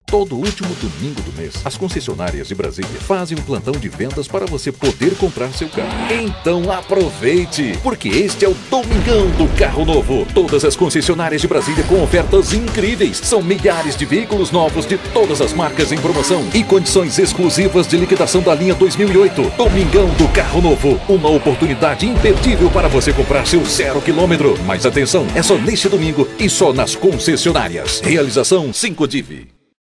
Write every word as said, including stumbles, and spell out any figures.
Todo último domingo do mês, as concessionárias de Brasília fazem um plantão de vendas para você poder comprar seu carro. Então aproveite, porque este é o Domingão do Carro Novo. Todas as concessionárias de Brasília com ofertas incríveis. São milhares de veículos novos de todas as marcas em promoção e condições exclusivas de liquidação da linha dois mil e oito. Domingão do Carro Novo, uma oportunidade imperdível para você comprar seu zero quilômetro. Mas atenção, é só neste domingo e só nas concessionárias. Realização cinco D I V.